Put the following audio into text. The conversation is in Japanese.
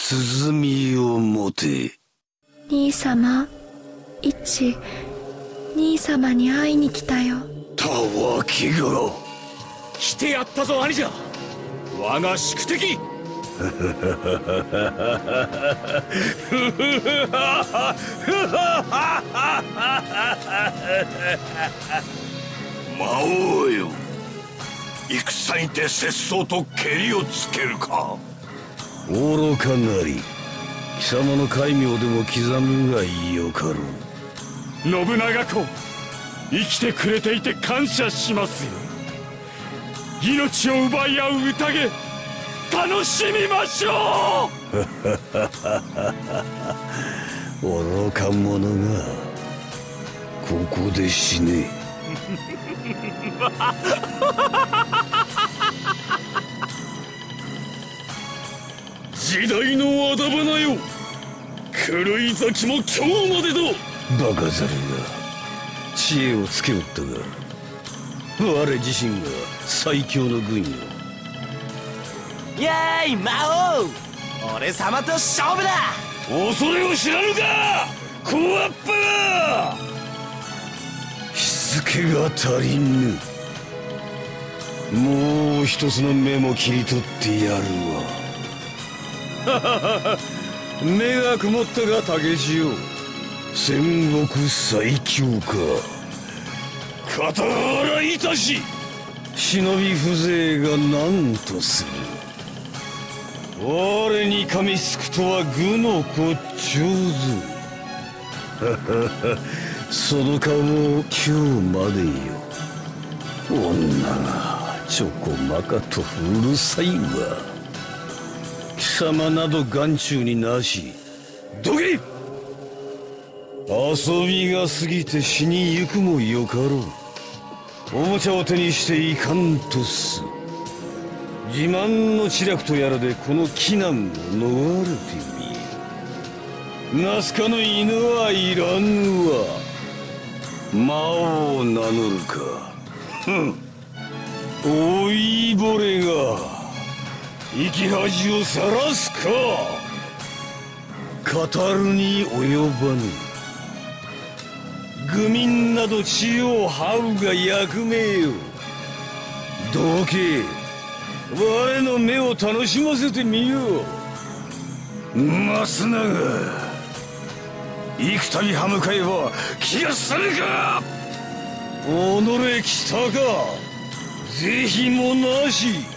鼓を持て。 兄様、兄様に会いに来たよ。 たわけが。 来てやったぞ兄者、我が宿敵。 魔王よ、戦にて拙僧とけりをつけるか。愚かなり、貴様の戒名でも刻むがよかろう。 信長公、生きてくれていて感謝しますよ。命を奪い合う宴、楽しみましょう。愚か者がここで死ね。 時代のあだ花よ、狂い咲きも今日までだ。 バカザルが知恵をつけおったが、我自身が最強の軍よ。 やーい魔王、俺様と勝負だ。 恐れを知らぬか、コアッパー。しつけが足りぬ。もう一つの目も切り取ってやるわ。目が曇ったが竹千代、戦国最強か。肩洗いたし、忍び風情が何とする。我に噛みつくとは愚の骨頂ぞ。その顔も今日までよ。女がちょこまかとうるさいわ。貴様など眼中になし。どけ！遊びが過ぎて死にゆくもよかろう。おもちゃを手にしていかんとす。自慢の知略とやらでこの危難を逃れてみよ。ナスカの犬はいらぬわ。魔王を名乗るか。ふん。老いぼれが生き恥をさらすか。語るに及ばぬ。愚民など血を這うが役目よ。どけ。我の目を楽しませてみよう。増永、幾度歯向かえば気がするか。己来たか、是非もなし。